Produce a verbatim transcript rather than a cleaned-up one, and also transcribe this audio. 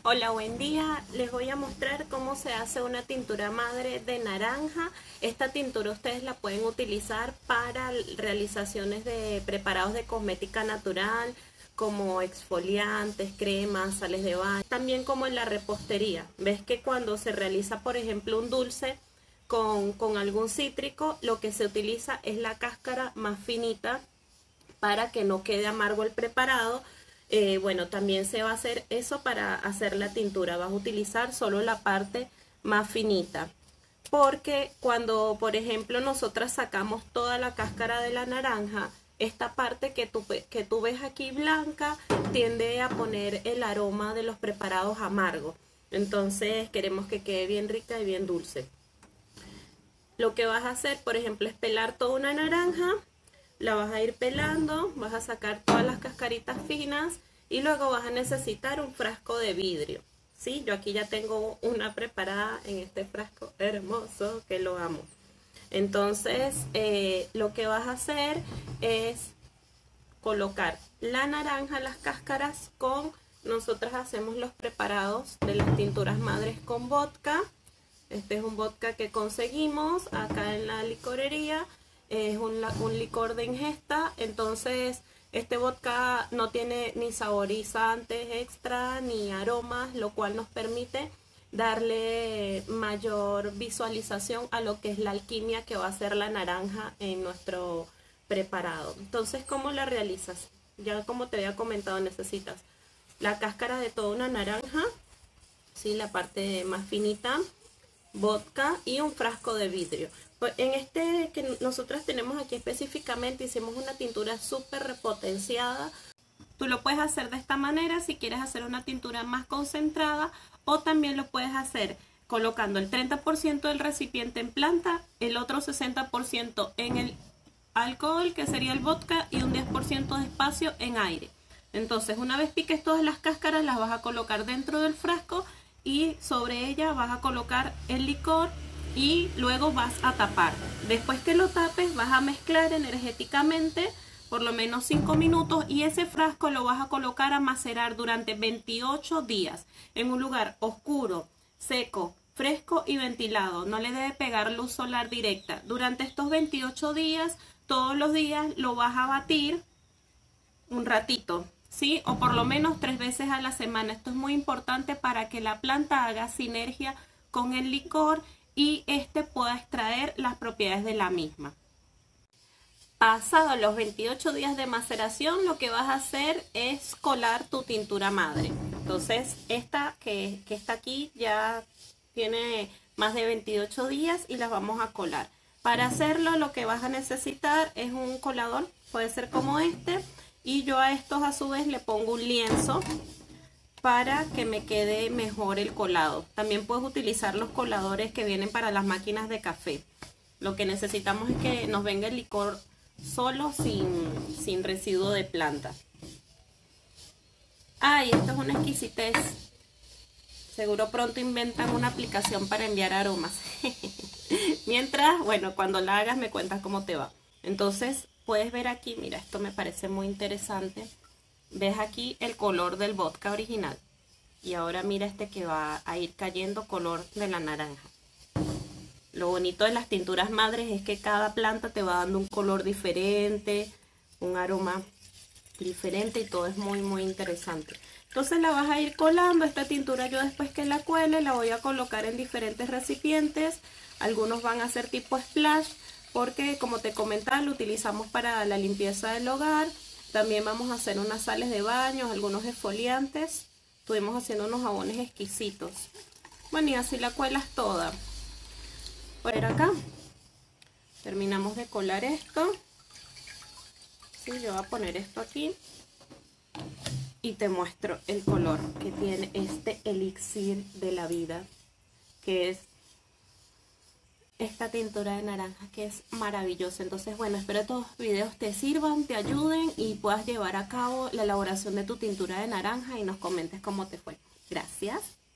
Hola, buen día. Les voy a mostrar cómo se hace una tintura madre de naranja. Esta tintura ustedes la pueden utilizar para realizaciones de preparados de cosmética natural, como exfoliantes, cremas, sales de baño, también como en la repostería. Ves que cuando se realiza, por ejemplo, un dulce con, con algún cítrico, lo que se utiliza es la cáscara más finita para que no quede amargo el preparado. Eh, bueno, también se va a hacer eso para hacer la tintura. Vas a utilizar solo la parte más finita. Porque cuando, por ejemplo, nosotras sacamos toda la cáscara de la naranja, esta parte que tú, que tú ves aquí blanca tiende a poner el aroma de los preparados amargos. Entonces queremos que quede bien rica y bien dulce. Lo que vas a hacer, por ejemplo, es pelar toda una naranja. La vas a ir pelando, vas a sacar todas las cascaritas finas y luego vas a necesitar un frasco de vidrio. ¿Sí? Yo aquí ya tengo una preparada en este frasco hermoso que lo amo. Entonces, eh, lo que vas a hacer es colocar la naranja, las cáscaras con... Nosotras hacemos los preparados de las tinturas madres con vodka. Este es un vodka que conseguimos acá en la licorería. Es un, un licor de ingesta, entonces este vodka no tiene ni saborizantes extra ni aromas, lo cual nos permite darle mayor visualización a lo que es la alquimia que va a hacer la naranja en nuestro preparado. Entonces, ¿cómo la realizas? Ya como te había comentado, necesitas la cáscara de toda una naranja, ¿sí? La parte más finita, vodka y un frasco de vidrio. Pues en este que nosotras tenemos aquí específicamente hicimos una tintura súper repotenciada. Tú lo puedes hacer de esta manera si quieres hacer una tintura más concentrada, o también lo puedes hacer colocando el treinta por ciento del recipiente en planta, el otro sesenta por ciento en el alcohol, que sería el vodka, y un diez por ciento de espacio en aire. Entonces, una vez piques todas las cáscaras, las vas a colocar dentro del frasco y sobre ella vas a colocar el licor y luego vas a tapar. Después que lo tapes, vas a mezclar energéticamente por lo menos cinco minutos y ese frasco lo vas a colocar a macerar durante veintiocho días en un lugar oscuro, seco, fresco y ventilado. No le debe pegar luz solar directa. Durante estos veintiocho días, todos los días lo vas a batir un ratito, ¿sí? O por lo menos tres veces a la semana. Esto es muy importante para que la planta haga sinergia con el licor y este pueda extraer las propiedades de la misma. Pasados los veintiocho días de maceración, lo que vas a hacer es colar tu tintura madre. Entonces, esta que, que está aquí ya tiene más de veintiocho días y las vamos a colar. Para hacerlo, lo que vas a necesitar es un colador, puede ser como este, y yo a estos a su vez le pongo un lienzo para que me quede mejor el colado. También puedes utilizar los coladores que vienen para las máquinas de café. Lo que necesitamos es que nos venga el licor solo, sin, sin residuo de planta. Ay, esto es una exquisitez. Seguro pronto inventan una aplicación para enviar aromas. Mientras, bueno, cuando la hagas me cuentas cómo te va. Entonces, puedes ver aquí, mira, esto me parece muy interesante. Ves aquí el color del vodka original. Y ahora mira este que va a ir cayendo, color de la naranja. Lo bonito de las tinturas madres es que cada planta te va dando un color diferente, un aroma diferente y todo es muy muy interesante. Entonces la vas a ir colando. Esta tintura yo después que la cuele la voy a colocar en diferentes recipientes. Algunos van a ser tipo splash porque, como te comentaba, lo utilizamos para la limpieza del hogar. También vamos a hacer unas sales de baño, algunos exfoliantes. Estuvimos haciendo unos jabones exquisitos. Bueno, y así la cuelas toda. Por acá terminamos de colar esto. Sí, yo voy a poner esto aquí y te muestro el color que tiene este elixir de la vida, que es esta tintura de naranja, que es maravillosa. Entonces, bueno, espero que estos videos te sirvan, te ayuden y puedas llevar a cabo la elaboración de tu tintura de naranja y nos comentes cómo te fue. Gracias.